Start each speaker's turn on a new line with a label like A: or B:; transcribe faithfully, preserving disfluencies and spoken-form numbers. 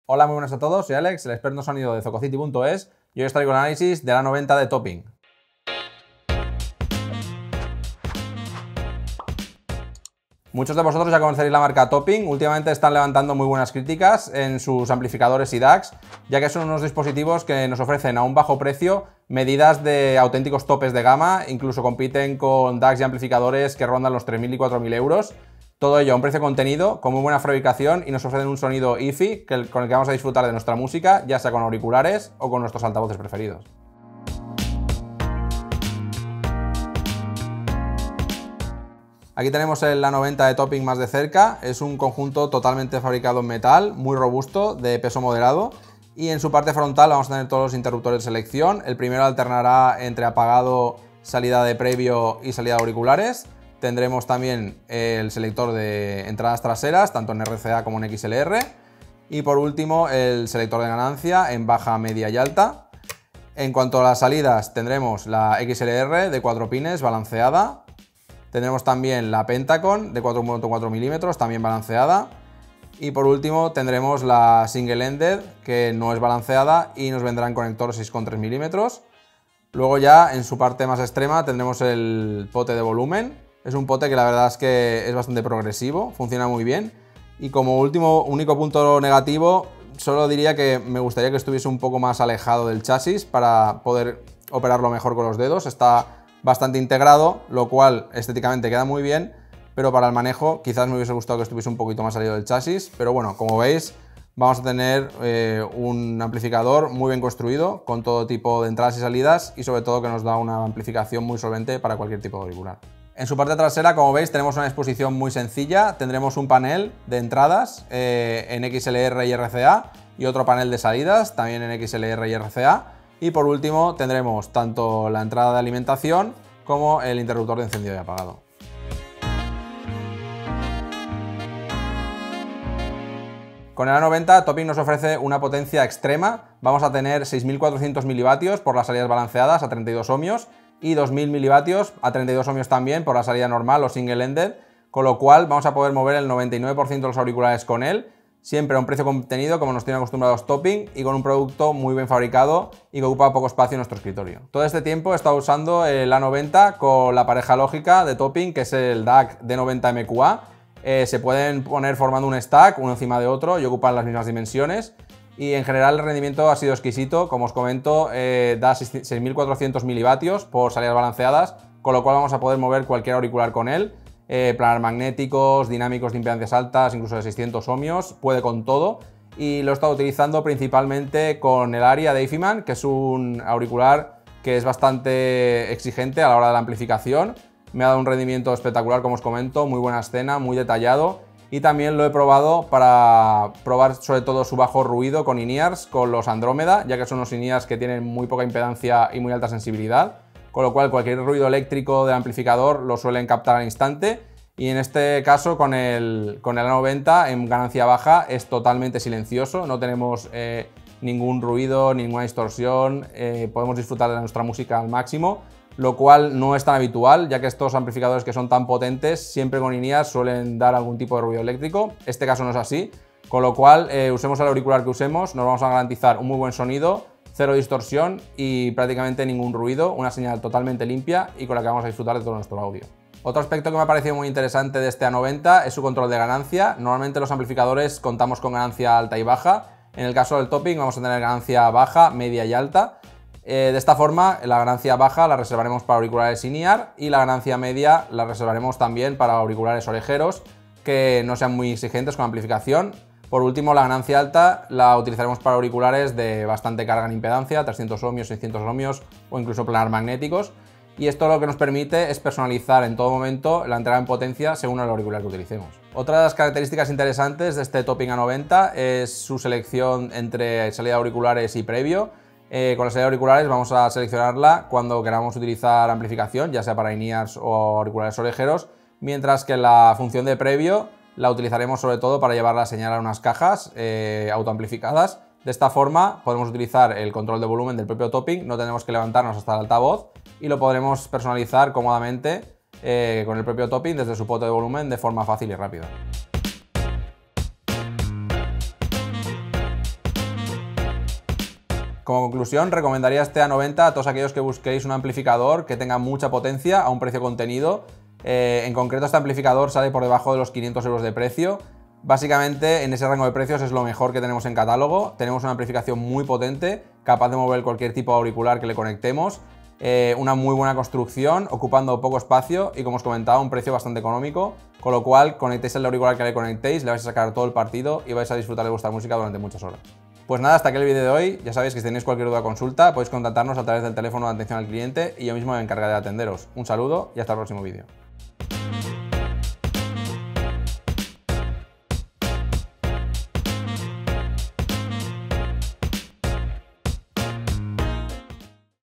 A: Hola, muy buenas a todos, soy Alex, el experto en sonido de Zococity punto es y hoy os traigo el análisis de la noventa de Topping. Muchos de vosotros ya conoceréis la marca Topping, últimamente están levantando muy buenas críticas en sus amplificadores y D A Cs, ya que son unos dispositivos que nos ofrecen a un bajo precio medidas de auténticos topes de gama, incluso compiten con D A Cs y amplificadores que rondan los tres mil y cuatro mil euros. Todo ello a un precio contenido, con muy buena fabricación y nos ofrecen un sonido hi-fi con el que vamos a disfrutar de nuestra música, ya sea con auriculares o con nuestros altavoces preferidos. Aquí tenemos el A noventa de Topping más de cerca, es un conjunto totalmente fabricado en metal, muy robusto, de peso moderado, y en su parte frontal vamos a tener todos los interruptores de selección. El primero alternará entre apagado, salida de previo y salida de auriculares. Tendremos también el selector de entradas traseras, tanto en R C A como en X L R. Y por último, el selector de ganancia en baja, media y alta. En cuanto a las salidas, tendremos la X L R de cuatro pines balanceada. Tendremos también la Pentacon de cuatro punto cuatro milímetros, también balanceada. Y por último tendremos la Single Ended, que no es balanceada y nos vendrá en conector seis coma tres milímetros. Luego ya en su parte más extrema tendremos el pote de volumen. Es un pote que la verdad es que es bastante progresivo, funciona muy bien. Y como último, único punto negativo, solo diría que me gustaría que estuviese un poco más alejado del chasis para poder operarlo mejor con los dedos. Está bastante integrado, lo cual estéticamente queda muy bien, pero para el manejo quizás me hubiese gustado que estuviese un poquito más salido del chasis. Pero bueno, como veis, vamos a tener eh, un amplificador muy bien construido, con todo tipo de entradas y salidas y sobre todo que nos da una amplificación muy solvente para cualquier tipo de auricular. En su parte trasera, como veis, tenemos una disposición muy sencilla. Tendremos un panel de entradas eh, en X L R y R C A y otro panel de salidas también en X L R y R C A. Y por último tendremos tanto la entrada de alimentación como el interruptor de encendido y apagado. Con el A noventa, Topping nos ofrece una potencia extrema. Vamos a tener seis mil cuatrocientos milivatios por las salidas balanceadas a treinta y dos ohmios y dos mil milivatios a treinta y dos ohmios también por la salida normal o single ended, con lo cual vamos a poder mover el noventa y nueve por ciento de los auriculares con él, siempre a un precio contenido como nos tienen acostumbrados Topping y con un producto muy bien fabricado y que ocupa poco espacio en nuestro escritorio. Todo este tiempo he estado usando el A noventa con la pareja lógica de Topping, que es el D A C D noventa M Q A. Eh, se pueden poner formando un stack uno encima de otro y ocupan las mismas dimensiones. Y en general el rendimiento ha sido exquisito, como os comento, eh, da seis mil cuatrocientos milivatios por salidas balanceadas, con lo cual vamos a poder mover cualquier auricular con él. Eh, planar magnéticos, dinámicos de impedancias altas, incluso de seiscientos ohmios, puede con todo. Y lo he estado utilizando principalmente con el Aria de Efiman, que es un auricular que es bastante exigente a la hora de la amplificación. Me ha dado un rendimiento espectacular, como os comento, muy buena escena, muy detallado. Y también lo he probado para probar sobre todo su bajo ruido con in-ears, con los Andrómeda, ya que son unos in-ears que tienen muy poca impedancia y muy alta sensibilidad, con lo cual cualquier ruido eléctrico del amplificador lo suelen captar al instante. Y en este caso con el, con el A noventa en ganancia baja es totalmente silencioso, no tenemos eh, ningún ruido, ninguna distorsión, eh, podemos disfrutar de nuestra música al máximo, lo cual no es tan habitual, ya que estos amplificadores que son tan potentes siempre con in-ears suelen dar algún tipo de ruido eléctrico. Este caso no es así, con lo cual eh, usemos el auricular que usemos, nos vamos a garantizar un muy buen sonido, cero distorsión y prácticamente ningún ruido, una señal totalmente limpia y con la que vamos a disfrutar de todo nuestro audio. Otro aspecto que me ha parecido muy interesante de este A noventa es su control de ganancia. Normalmente los amplificadores contamos con ganancia alta y baja. En el caso del Topping vamos a tener ganancia baja, media y alta. Eh, de esta forma, la ganancia baja la reservaremos para auriculares in-ear y la ganancia media la reservaremos también para auriculares orejeros que no sean muy exigentes con amplificación. Por último, la ganancia alta la utilizaremos para auriculares de bastante carga en impedancia, trescientos ohmios, seiscientos ohmios o incluso planar magnéticos. Y esto lo que nos permite es personalizar en todo momento la entrada en potencia según el auricular que utilicemos. Otra de las características interesantes de este Topping A noventa es su selección entre salida de auriculares y previo. Eh, con la salida de auriculares vamos a seleccionarla cuando queramos utilizar amplificación, ya sea para in-ears o auriculares orejeros, mientras que la función de previo la utilizaremos sobre todo para llevar la señal a unas cajas eh, autoamplificadas. De esta forma podemos utilizar el control de volumen del propio Topping, no tenemos que levantarnos hasta el altavoz y lo podremos personalizar cómodamente eh, con el propio Topping desde su pote de volumen de forma fácil y rápida. Como conclusión, recomendaría este A noventa a todos aquellos que busquéis un amplificador que tenga mucha potencia a un precio contenido. Eh, en concreto, este amplificador sale por debajo de los quinientos euros de precio. Básicamente, en ese rango de precios es lo mejor que tenemos en catálogo. Tenemos una amplificación muy potente, capaz de mover cualquier tipo de auricular que le conectemos. Eh, una muy buena construcción, ocupando poco espacio y, como os comentaba, un precio bastante económico. Con lo cual, conectéis el auricular que le conectéis, le vais a sacar todo el partido y vais a disfrutar de vuestra música durante muchas horas. Pues nada, hasta aquí el vídeo de hoy. Ya sabéis que si tenéis cualquier duda o consulta, podéis contactarnos a través del teléfono de atención al cliente y yo mismo me encargaré de atenderos. Un saludo y hasta el próximo vídeo.